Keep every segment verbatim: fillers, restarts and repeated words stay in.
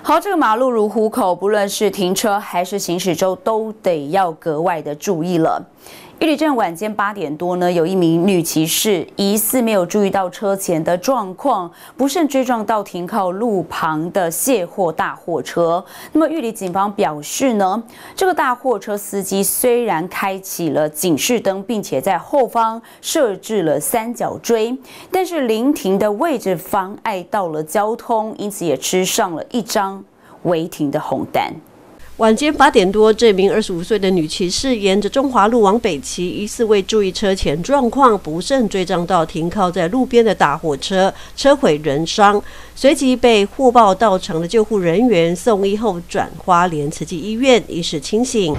好，这个马路如虎口，不论是停车还是行驶中，都得要格外的注意了。玉里镇晚间八点多呢，有一名女骑士疑似没有注意到车前的状况，不慎追撞到停靠路旁的卸货大货车。那么玉里警方表示呢，这个大货车司机虽然开启了警示灯，并且在后方设置了三角锥，但是临停的位置妨碍到了交通，因此也吃上了一张违停的红单。 晚间八点多，这名二十五岁的女骑士沿着中华路往北骑，疑似未注意车前状况，不慎追撞到停靠在路边的大货车，车毁人伤，随即被获报到场的救护人员送医后转花莲慈济医院，医事清醒。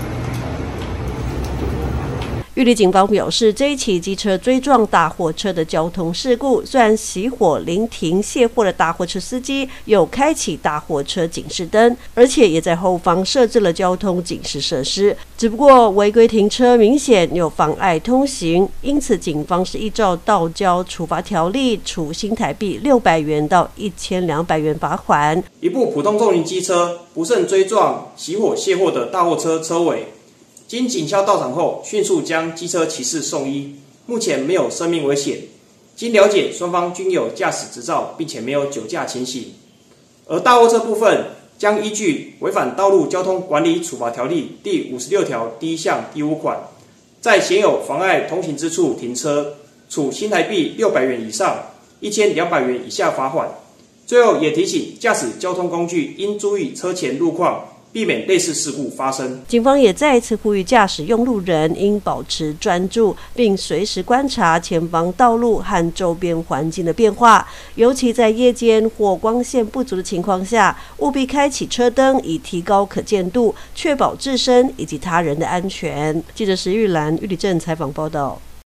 玉里警方表示，这一起机车追撞大货车的交通事故，虽然熄火临停卸货的大货车司机有开启大货车警示灯，而且也在后方设置了交通警示设施，只不过违规停车明显有妨碍通行，因此警方是依照道交处罚条例，处新台币六百元到一千两百元罚款。 一部普通重型机车不慎追撞熄火卸货的大货车车尾。经警消到场后，迅速将机车骑士送医，目前没有生命危险。经了解，双方均有驾驶执照，并且没有酒驾情形。而大货车部分将依据《违反道路交通管理处罚条例》第五十六条第一项第五款，在显有妨碍通行之处停车，处新台币六百元以上一千两百元以下罚款。最后也提醒驾驶交通工具应注意车前路况，避免类似事故发生。 警方也再一次呼吁驾驶用路人应保持专注，并随时观察前方道路和周边环境的变化，尤其在夜间或光线不足的情况下，务必开启车灯，以提高可见度，确保自身以及他人的安全。记者石玉兰玉里镇采访报道。